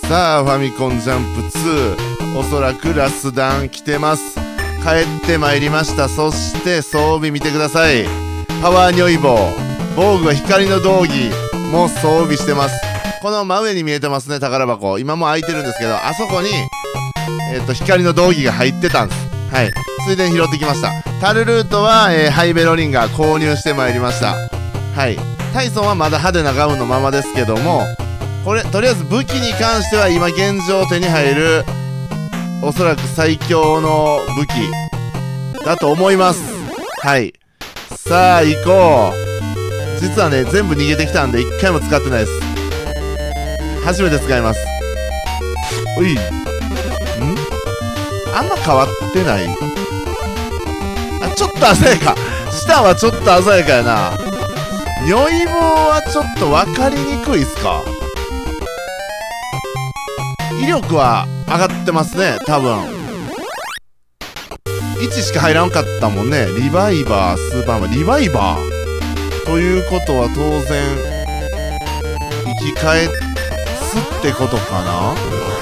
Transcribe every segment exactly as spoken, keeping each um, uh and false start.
さあファミコンジャンプツー、おそらくラスダン来てます。帰ってまいりました。そして装備見てください。パワー如意棒、防具は光の道着も装備してます。この真上に見えてますね、宝箱。今も開いてるんですけど、あそこにえっと光の道着が入ってたんです。はい、ついでに拾ってきました。タルルートは、えー、ハイベロリンガー購入してまいりました。はい、タイソンはまだ派手なガウンのままですけども、これとりあえず武器に関しては今現状手に入るおそらく最強の武器だと思います。はい、さあ行こう。実はね全部逃げてきたんで一回も使ってないです。初めて使います。ういんあんま変わってない。あ、ちょっと鮮やか。下はちょっと鮮やかやな。如意棒はちょっと分かりにくいっすか。威力は上がってますね、多分。いちしか入らんかったもんね。リバイバー、スーパーマン、リバイバーということは当然生き返すってことかな。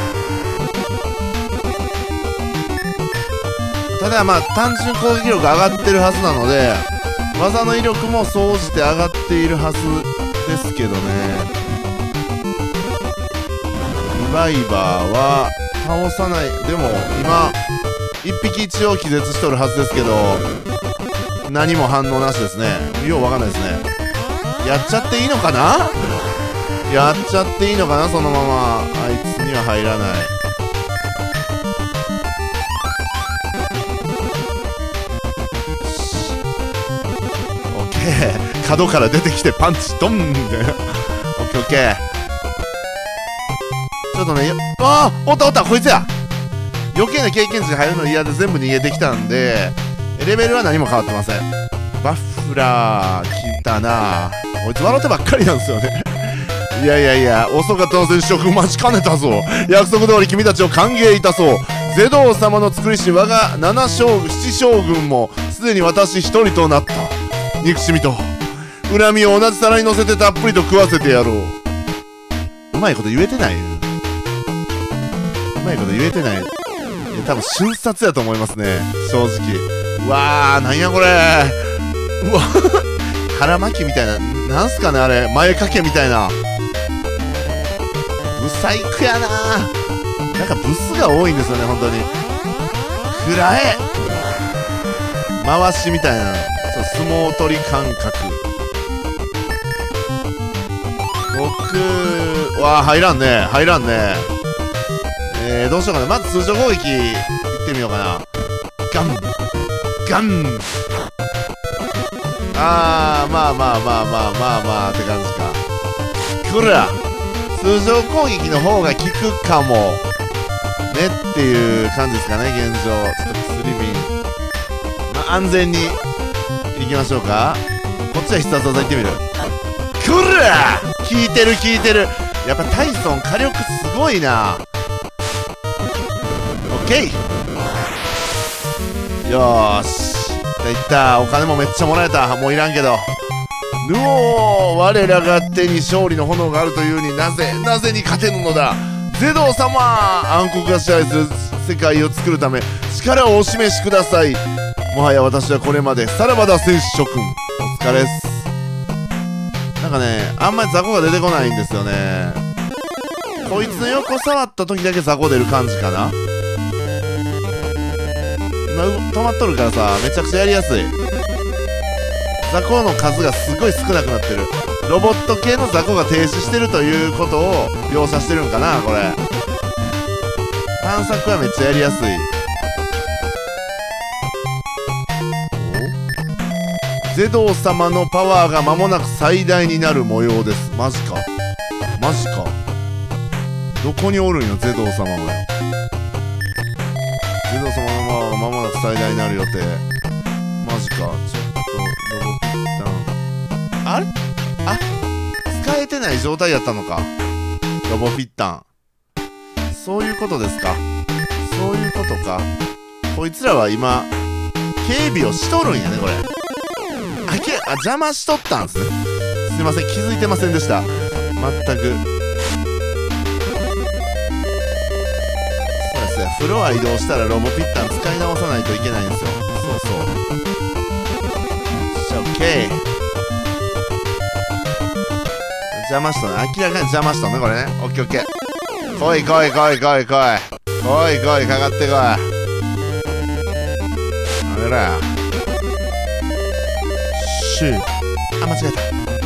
ただまあ単純攻撃力上がってるはずなので、技の威力も総じて上がっているはずですけどね。リバイバーは倒さない。でも今いっぴき一応気絶しとるはずですけど、何も反応なしですね。ようわかんないですね。やっちゃっていいのかな。やっちゃっていいのかな、そのまま。あいつには入らない。オッケー、角から出てきてパンチドンってオッケーオッケー。ちょっとね、ああおったおった、こいつや。余計な経験値に入るの嫌で全部逃げてきたんで、レベルは何も変わってません。バッフラー来たな。こいつ笑ってばっかりなんですよね。いやいやいや、遅かったの戦色待ちかねたぞ。約束通り君たちを歓迎いたそう。ゼドウ様の作りし我が七将軍七将軍もすでに私一人となった。憎しみと恨みを同じ皿に乗せてたっぷりと食わせてやろう。うまいこと言えてない。うまいこと言えてない。いや多分瞬殺やと思いますね、正直。うわー、なんやこれ。うわ腹巻きみたいな、なんすかねあれ、前掛けみたいな。ブサイクやな。なんかブスが多いんですよね、本当に。くらえ回しみたいな、相撲取り感覚。僕は入らんね、入らんね。えー、どうしようかな。まず通常攻撃いってみようかな。ガンガン。あー、まあまあまあまあまあまあって感じか。くら通常攻撃の方が効くかもねっていう感じですかね、現状。ちょっと薬瓶、まあ、安全にいきましょうか。こっちは必殺技いってみる。くら効いてる効いてる。やっぱタイソン火力すごいな。オッケー、よーしいった。お金もめっちゃもらえた。もういらんけど。ぬおー、我らが手に勝利の炎があるというになぜなぜに勝てぬのだ。ゼドウ様、暗黒が支配する世界を作るため力をお示しください。もはや私はこれまでさらばだ戦士諸君、お疲れっす。なんかね、あんまり雑魚が出てこないんですよね。こいつの横触った時だけ雑魚出る感じかな。今止まっとるからさ、めちゃくちゃやりやすい。雑魚の数がすごい少なくなってる。ロボット系の雑魚が停止してるということを描写してるんかな、これ。探索はめっちゃやりやすい。ゼドウ様のパワーが間もなく最大になる模様です。マジかマジか。どこにおるんよ、ゼドウ様はよ。ゼドウ様のパワーが間もなく最大になる予定。マジか。ちょっとロボピッタン、あれ、あ、使えてない状態やったのか、ロボピッタン。そういうことですか。そういうことか。こいつらは今警備をしとるんやね、これ。あけあ邪魔しとったんすね。すいません、気づいてませんでした。全く。 フロア移動したらロボピッタン使い直さないといけないんですよ。そうそう。じゃあ OK。 邪魔しとんね、明らかに邪魔しとんねこれね。 オーケーオーケー。来い来い来い来い来い来い来い、かかってこい。あれらシュー、あ、間違え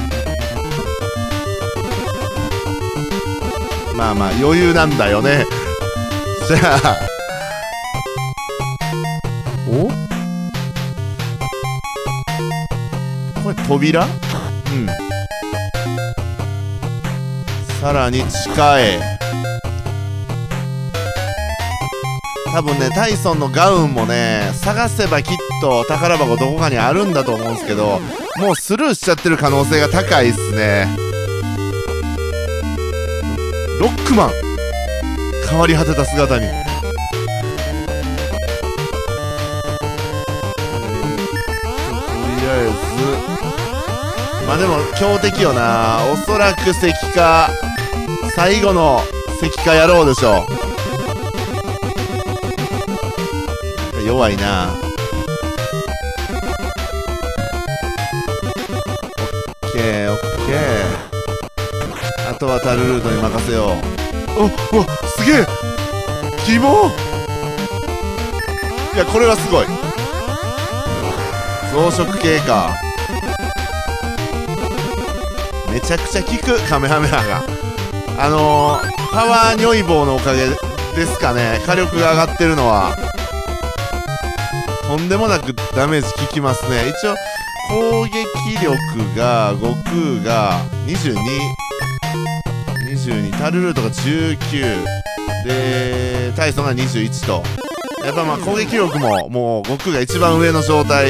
た。まあまあ余裕なんだよね。じゃあお、これ扉、うん、さらに地下へ。多分ね、タイソンのガウンもね、探せばきっと宝箱どこかにあるんだと思うんですけど、もうスルーしちゃってる可能性が高いっすね。ロックマン、変わり果てた姿に。まあでも強敵よな。おそらく石化、最後の石化野郎でしょう。弱いな。オッケーオッケー。あとはタルルートに任せよう。おお、すげえ、キモ。いや、これはすごい。増殖系か。めちゃくちゃ効くカメハメハが。あのー、パワー如意棒のおかげですかね、火力が上がってるのは。とんでもなくダメージ効きますね。一応攻撃力が悟空がにじゅうに、にじゅうに、タルルートがじゅうきゅうで、タイソンがにじゅういちと、やっぱまあ攻撃力ももう悟空が一番上の状態。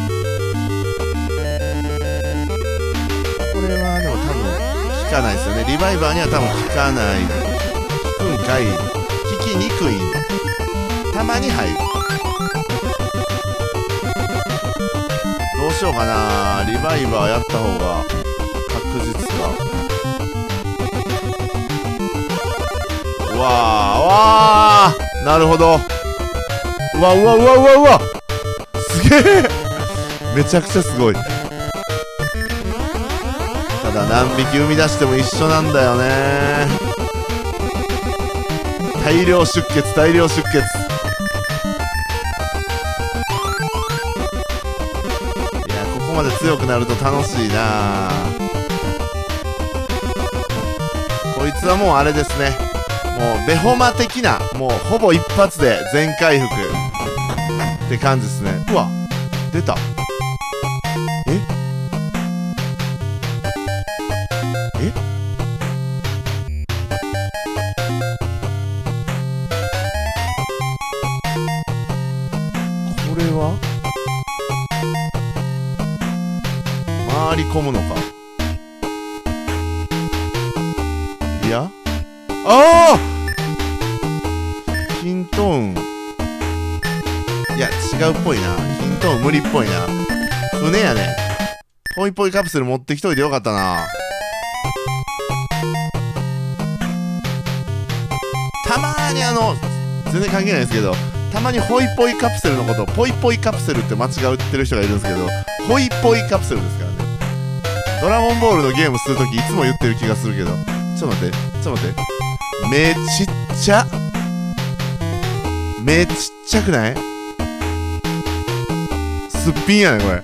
効かないですよね。リバイバーには多分効かない。効くんかい。効きにくい。たまに入る。どうしようかな。リバイバーやった方が確実か。うわー、わー、なるほど。うわうわうわうわうわ、すげえ。めちゃくちゃすごい。ただ何匹生み出しても一緒なんだよね。大量出血、大量出血。いや、ここまで強くなると楽しいな。こいつはもうあれですね、もうベホマ的な、もうほぼ一発で全回復って感じですね。うわ、出た。ええ、これは回り込むのか。いや、ああ、ヒント運、いや違うっぽいな。ヒント運無理っぽいな。船やね。ポイポイカプセル持ってきといてよかったな。たまーにあの全然関係ないですけど、たまにホイポイカプセルのことをポイポイカプセルって間違ってる人がいるんですけど、ホイポイカプセルですからね。ドラゴンボールのゲームするときいつも言ってる気がするけど、ちょっと待って、ちょっと待って、目ちっちゃ、目ちっちゃくない？すっぴんやねこれ。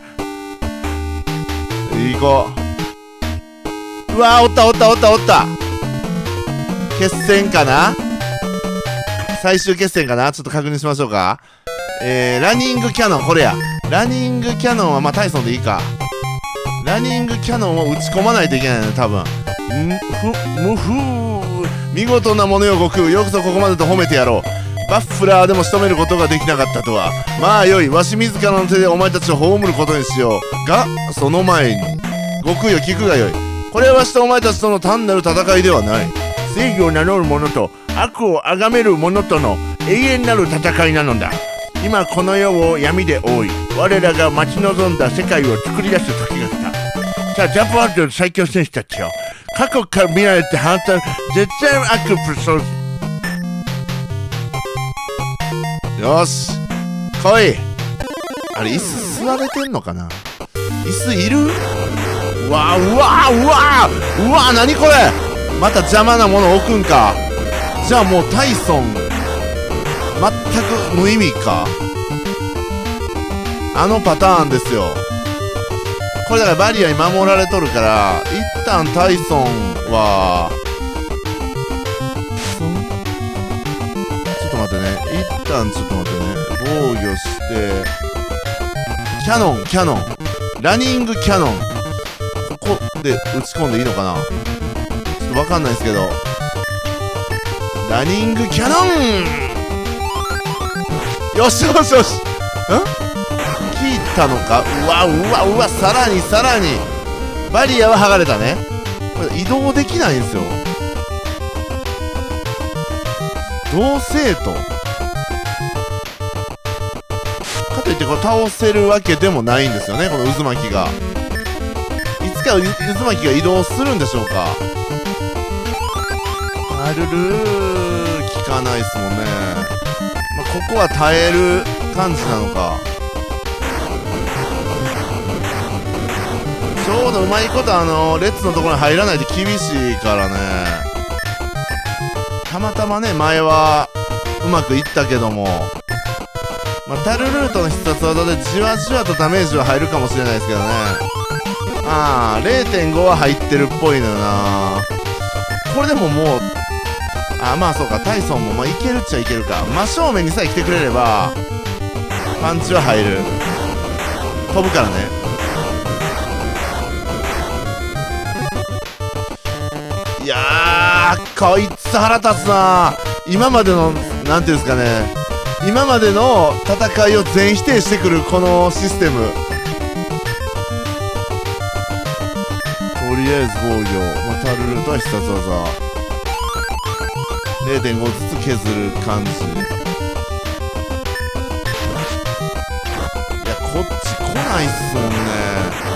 行こう。うわー、おったおったおったおった。決戦かな、最終決戦かな、ちょっと確認しましょうか。えー、ランニングキャノン、これや。ランニングキャノンはまあタイソンでいいか。ランニングキャノンを打ち込まないといけないね多分。むふむふー、見事なものよ悟空、よくぞここまでと褒めてやろう。バッフラーでも仕留めることができなかったとは。まあよい、わし自らの手でお前たちを葬ることにしよう。がその前に悟空よ、聞くがよい。これはわしとお前たちとの単なる戦いではない。正義を名乗る者と悪を崇める者との永遠なる戦いなのだ。今この世を闇で覆い、我らが待ち望んだ世界を作り出す時が来た。さあジャンプアウトの最強戦士たちよ、過去から見られて放たれ絶対悪プロソース。 よし来い。あれ椅子座れてんのかな。椅子いる。うわうわうわうわ、なにこれ。また邪魔なもの置くんか。じゃあもうタイソン全く無意味か。あのパターンですよ。これだからバリアに守られとるから、一旦タイソンはちょっと待ってね、一旦ちょっと待ってね、防御してキャノンキャノンランニングキャノン、ここで打ち込んでいいのかな。ちょっと分かんないですけど、ランニングキャノン、よしよしよし、ん効いたのか。うわうわうわ、さらにさらにバリアは剥がれたね。これ移動できないんですよ。同性とかといってこれ倒せるわけでもないんですよね、この渦巻きが。いつか渦巻きが移動するんでしょうか。あるるー、効かないっすもんね。まあ、ここは耐える感じなのか。ちょうどうまいことあの列のところに入らないと厳しいからね。たまたまね前はうまくいったけども、まあ、タルルートの必殺技でじわじわとダメージは入るかもしれないですけどね。ああ れいてんご は入ってるっぽいのよな。これでももうあまあそうか、タイソンもまあいけるっちゃいけるか。真正面にさえ来てくれればパンチは入る。飛ぶからね。いやーこいつ腹立つな。今までのなんていうんですかね、今までの戦いを全否定してくるこのシステム。とりあえず防御、まあ、タルルートは必殺技 れいてんご ずつ削る感じ。いやこっち来ないっすもんね。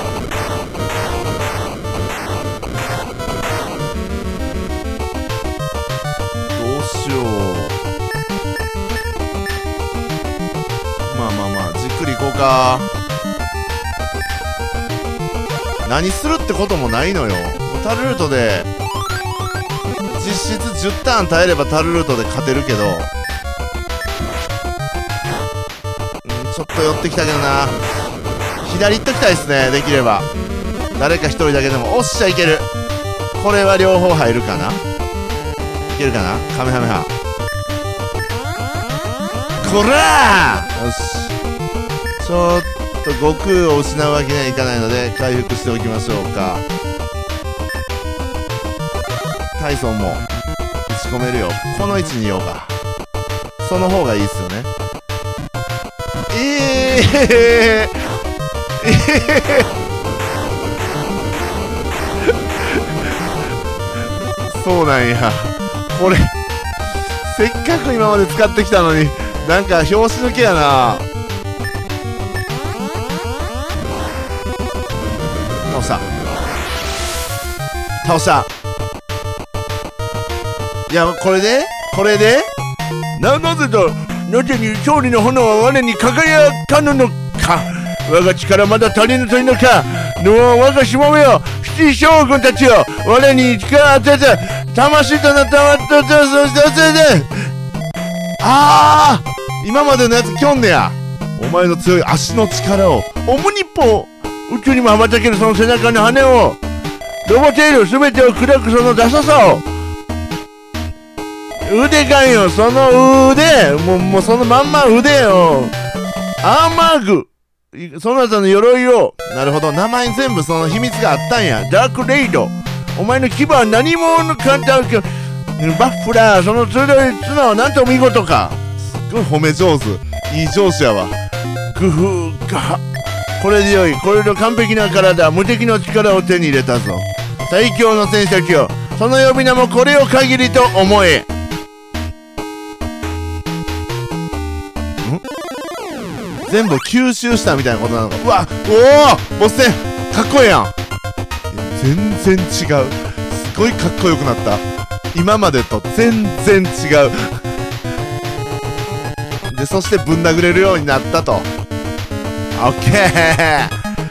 まあまあまあじっくりいこうか。何するってこともないのよ。タルルートで実質じゅうターン耐えればタルルートで勝てるけど、うんちょっと寄ってきたけどな。左行っときたいですね、できれば誰か一人だけでも。おっしゃいける。これは両方入るかな。いけるかな。カメハメハこらー。よしちょっと悟空を失うわけにはいかないので回復しておきましょうか。タイソンも打ち込めるよ。この位置にいようか。その方がいいっすよね。ええー、えー、そうなんや。これせっかく今まで使ってきたのになんか拍子抜けやな。倒した倒した。いやこれでこれで な, なぜだなぜに勝利の炎は我に輝かぬのか。我が力まだ足りぬというのか。の我がしもべよ七将軍たちよ、我に力を与えて魂となったまったとそしてでああ今までのやつきょんねや。お前の強い足の力をオムニポ宇宙にも羽ばたけるその背中の羽をロボテール全てを砕くそのダサさを腕かんよその腕もう、もうそのまんま腕よアーマーグその他の鎧を。なるほど名前に全部その秘密があったんや。ダークレイドお前の牙は何者かバッフラーその鋭い角はなんと見事か。すっごい褒め上手。いい上司やわ。工夫か。これでよい。これで完璧な体無敵の力を手に入れたぞ。最強の戦車機よその呼び名もこれを限りと思え。ん全部吸収したみたいなことなのか。うわおおボス戦かっこいいやん。全然違う。すごいかっこよくなった。今までと全然違うででそしてぶん殴れるようになったと。オッケー。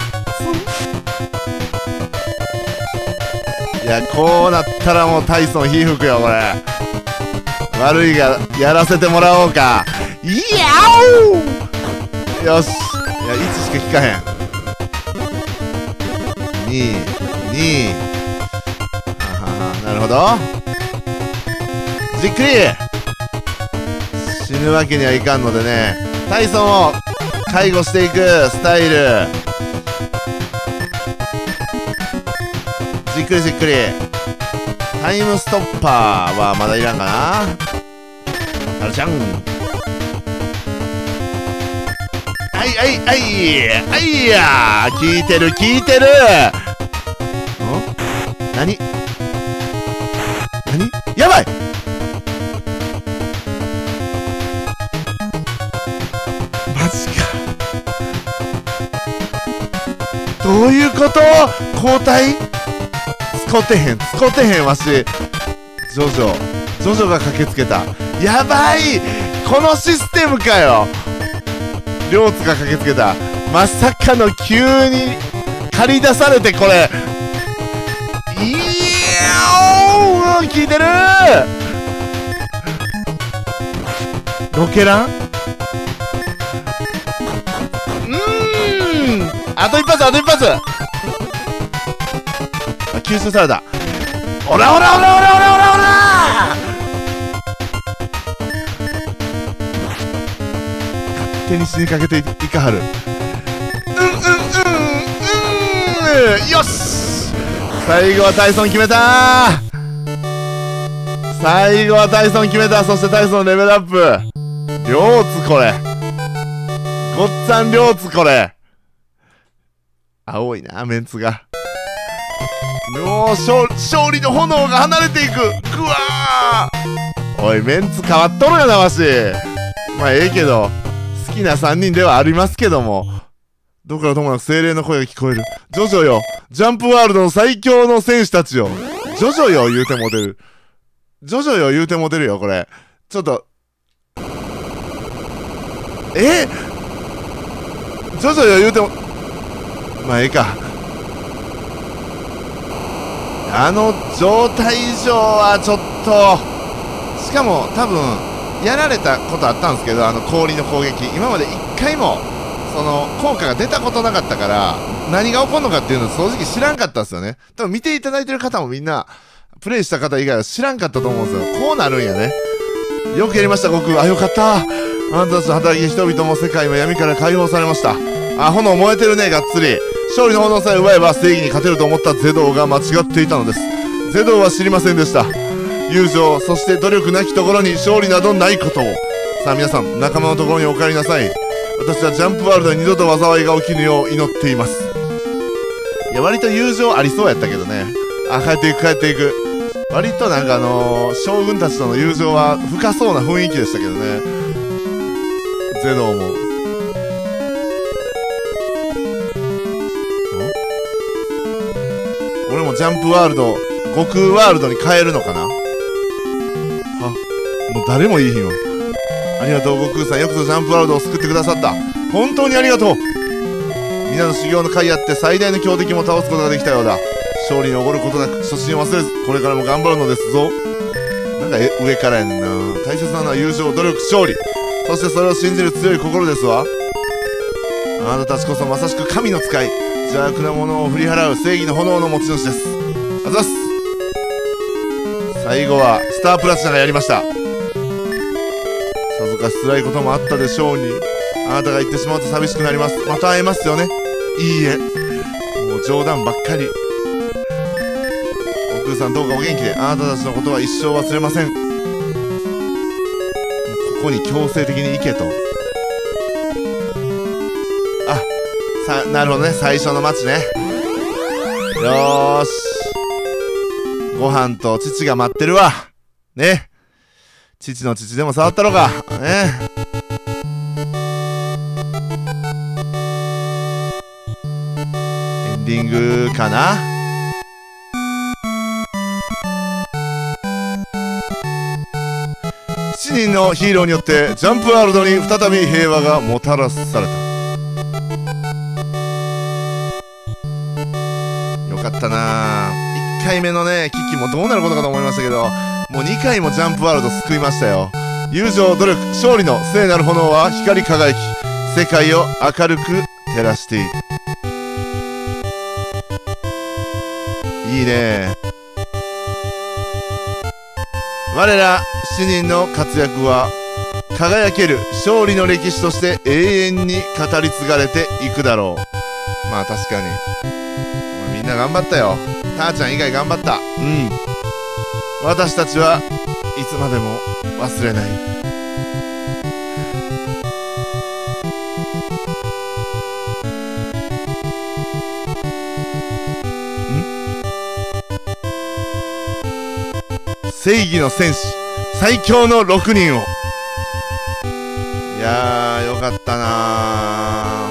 いや、こうなったらもうタイソン火吹くよこれ。悪いがやらせてもらおうか。いやおよし。いやいちしか効かへん。にになるほど。じっくり死ぬわけにはいかんのでね、タイソンを介護していくスタイル。じっくりじっくり。タイムストッパーはまだいらんかな。あるちゃん。はいはいはいはいやー、効いてる効いてる。ん何何やばい。マジか。どういうこと？交代？使ってへん使ってへんわし。ジョジョジョジョが駆けつけた。やばい、このシステムかよ。両津が駆けつけた。まさかの急に借り出されて、これいやー、効いてる。ロケラン。うーん、あと一発あと一発。吸収された。オラオラオラオラオラオラオラ。勝手に死にかけていかはる。うんうんうんうん。よし、最後はタイソン決めた。最後はタイソン決めた。そしてタイソンレベルアップ。両津これごっつぁん、両津これ青いなメンツが。もう勝勝利の炎が離れていく。ぐわー、おいメンツ変わっとるよなわし。まあええけど、好きなさんにんではありますけども、どこからともなく精霊の声が聞こえる。ジョジョよ、ジャンプワールドの最強の戦士たちよ。ジョジョよ言うても出る。ジョジョよ言うても出るよこれ。ちょっとえジョジョよ言うても、まあええか。あの状態以上はちょっと。しかも多分やられたことあったんですけど、あの氷の攻撃今まで一回もその効果が出たことなかったから、何が起こるのかっていうの正直知らんかったんですよね。多分見ていただいてる方もみんなプレイした方以外は知らんかったと思うんですよ。こうなるんやね。よくやりました悟空。あ、よかった。あなたたちの働き、人々も世界も闇から解放されました。あ、炎燃えてるね、がっつり。勝利の炎さえ奪えば正義に勝てると思ったゼドウが間違っていたのです。ゼドウは知りませんでした。友情、そして努力なきところに勝利などないことを。さあ皆さん、仲間のところにお帰りなさい。私はジャンプワールドに二度と災いが起きぬよう祈っています。いや、割と友情ありそうやったけどね。あ、帰っていく帰っていく。割となんかあのー、将軍たちとの友情は深そうな雰囲気でしたけどね。ゼドウも。俺もジャンプワールド、悟空ワールドに変えるのかな。は、もう誰もいいひんわ。ありがとう悟空さん、よくぞジャンプワールドを救ってくださった。本当にありがとう。皆の修行の甲斐あって最大の強敵も倒すことができたようだ。勝利におごることなく初心を忘れず、これからも頑張るのですぞ。なんかえ上からやねんな。大切なのは友情、努力、勝利、そしてそれを信じる強い心ですわ。あなたたちこそまさしく神の使い、邪悪なものを振り払う正義の炎の持ち主です。あざっす。最後はスタープラチナがやりました。さぞかし辛いこともあったでしょうに、あなたが言ってしまうと寂しくなります。また会えますよね。いいえ、もう冗談ばっかり。悟空さん、どうかお元気で。あなたたちのことは一生忘れません。ここに強制的に行けと。あ、さ、なるほどね、最初の街ね。よーし、ご飯と父が待ってるわね。父の父でも触ったろかね。エンディングかな。 しちにんのヒーローによってジャンプワールドに再び平和がもたらされた。よかったなぁ。いっかいめのね危機もどうなることかと思いましたけど、もうにかいもジャンプワールド救いましたよ。友情努力勝利の聖なる炎は光り輝き、世界を明るく照らしている。いいね。我らしちにんの活躍は輝ける勝利の歴史として永遠に語り継がれていくだろう。まあ確かにみんな頑張ったよ。たーちゃん以外頑張った。うん。私たちはいつまでも忘れない。正義の戦士最強のろくにんを。いやーよかったな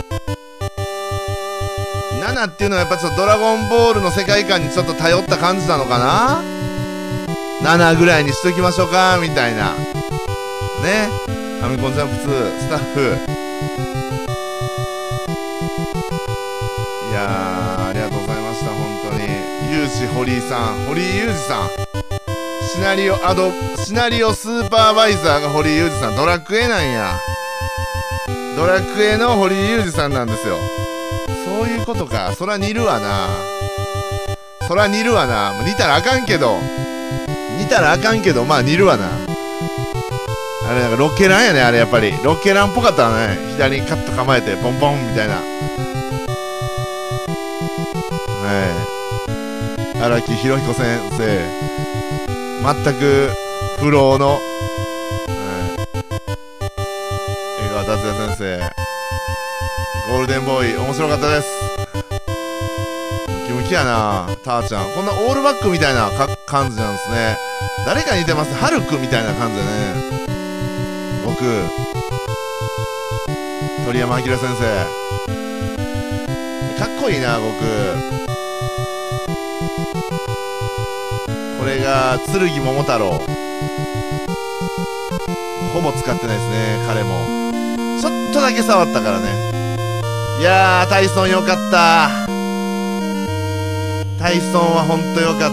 ー。ななっていうのはやっぱちょっとドラゴンボールの世界観にちょっと頼った感じなのかな。ななぐらいにしときましょうかみたいなね。ファミコンジャンプツースタッフ、いやーありがとうございました。本当にユージ堀井さん、堀井裕二さん、シナリオアドシナリオスーパーバイザーが堀井裕二さん。ドラクエなんや。ドラクエの堀井裕二さんなんですよ。そういうことか。そら似るわな。そら似るわな。似たらあかんけど似たらあかんけどまあ似るわな。あれなんかロケランやね。あれやっぱりロケランっぽかったね。左にカッと構えてポンポンみたいな。はい荒木博彦先生、全く不老の、はい、江川達也先生、ゴールデンボーイ面白かったです。ムキムキやなたーちゃん。こんなオールバックみたいなか感じなんですね。誰か似てます。ハルクみたいな感じでね。僕鳥山明先生かっこいいな。僕これが剣桃太郎、ほぼ使ってないですね。彼もちょっとだけ触ったからね。いやータイソンよかった。タイソンはほんとよかった。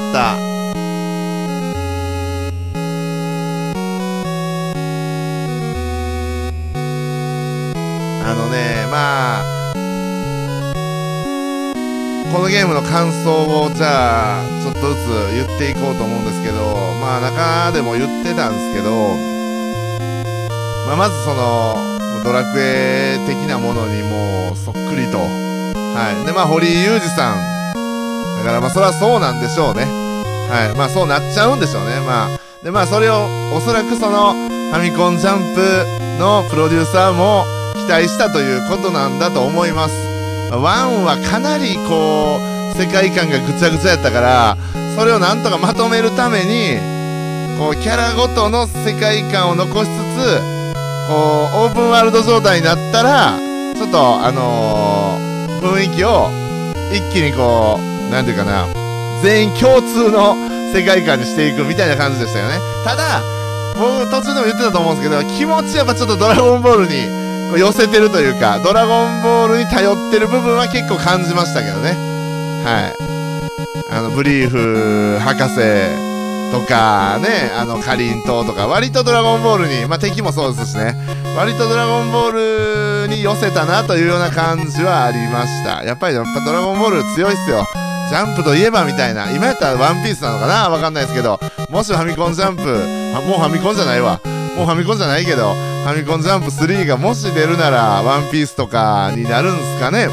あのねまあこのゲームの感想をじゃあちょっとずつ言っていこうと思うんですけど、まあ中でも言ってたんですけど、まあ、まずそのドラクエ的なものにもうそっくりと、はいでまあ堀井裕二さんだからまあそれはそうなんでしょうね。はいまあそうなっちゃうんでしょうね。まあでまあそれをおそらくそのファミコンジャンプのプロデューサーも期待したということなんだと思います。ワンはかなりこう世界観がぐちゃぐちゃやったから、それをなんとかまとめるためにこうキャラごとの世界観を残しつつ、こうオープンワールド状態になったらちょっとあのー、雰囲気を一気にこうなんていうかな、全員共通の世界観にしていくみたいな感じでしたよね。ただ僕途中でも言ってたと思うんですけど、気持ちやっぱちょっとドラゴンボールに寄せてるというか、ドラゴンボールに頼ってる部分は結構感じましたけどね。はいあのブリーフ博士とかね、あのかりんとうとか割とドラゴンボールに、まあ敵もそうですしね、割とドラゴンボールに寄せたなというような感じはありました。やっぱりやっぱドラゴンボール強いっすよ。ジャンプといえばみたいな。今やったらワンピースなのかな、わかんないですけど、もしファミコンジャンプ、あもうファミコンじゃないわもうファミコンじゃないけどファミコンジャンプスリーがもし出るならワンピースとかになるんすかね。はい、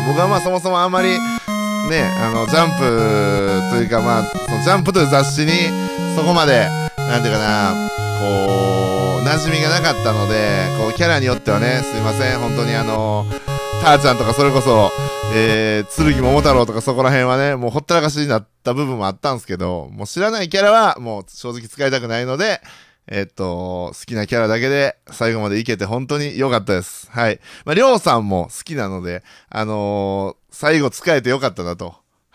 僕はまあそもそもあんまりねあのジャンプというかまあそのジャンプという雑誌にそこまでなんていうかなこう馴染みがなかったので、こうキャラによってはねすいません本当にあのターちゃんとかそれこそ、えー、剣桃太郎とかそこら辺はねもうほったらかしになった部分もあったんですけど、もう知らないキャラはもう正直使いたくないので、えっと、好きなキャラだけで最後までいけて本当に良かったです。はい。まあ、りょうさんも好きなので、あのー、最後使えて良かったなと。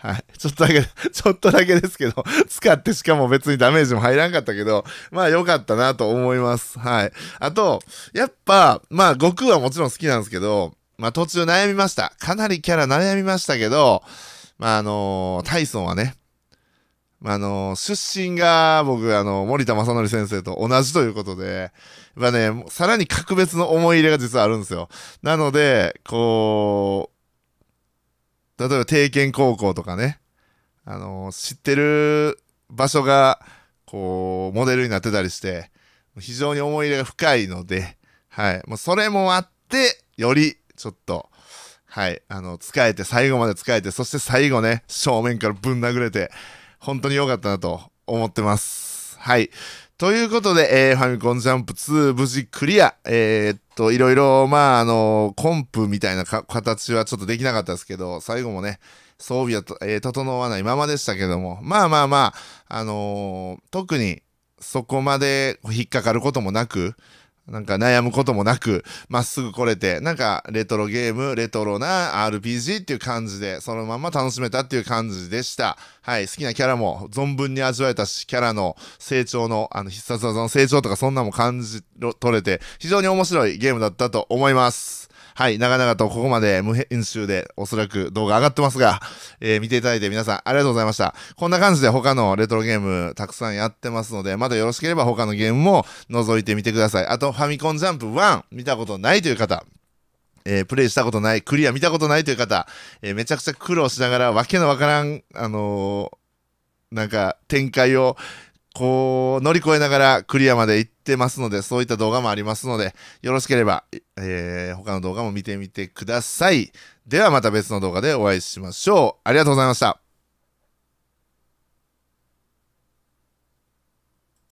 はい。ちょっとだけ、ちょっとだけですけど、使ってしかも別にダメージも入らんかったけど、まあ良かったなと思います。はい。あと、やっぱ、まあ悟空はもちろん好きなんですけど、まあ途中悩みました。かなりキャラ悩みましたけど、まああのー、タイソンはね、まあ、あのー、出身が僕、あの、森田正則先生と同じということで、まあね、さらに格別の思い入れが実はあるんですよ。なので、こう、例えば定見高校とかね、あのー、知ってる場所が、こう、モデルになってたりして、非常に思い入れが深いので、はい。もうそれもあって、より、ちょっと、はい。あの、使えて、最後まで使えて、そして最後ね、正面からぶん殴れて、本当に良かったなと思ってます。はい。ということで、えー、ファミコンジャンプツー無事クリア。えー、っと、いろいろ、まあ、あの、コンプみたいなか形はちょっとできなかったですけど、最後もね、装備はと、えー、整わないままでしたけども、まあまあまあ、あのー、特にそこまで引っかかることもなく、なんか悩むこともなく、まっすぐ来れて、なんかレトロゲーム、レトロな アールピージー っていう感じで、そのまま楽しめたっていう感じでした。はい、好きなキャラも存分に味わえたし、キャラの成長の、あの必殺技の成長とかそんなのも感じ取れて、非常に面白いゲームだったと思います。はい、長々とここまで無編集でおそらく動画上がってますが、えー、見ていただいて皆さんありがとうございました。こんな感じで他のレトロゲームたくさんやってますので、まだよろしければ他のゲームも覗いてみてください。あと、ファミコンジャンプワン見たことないという方、えー、プレイしたことない、クリア見たことないという方、えー、めちゃくちゃ苦労しながらわけのわからん、あのー、なんか展開をこう乗り越えながらクリアまで行ってますので、そういった動画もありますので、よろしければ、えー、他の動画も見てみてください。ではまた別の動画でお会いしましょう。ありがとうございました。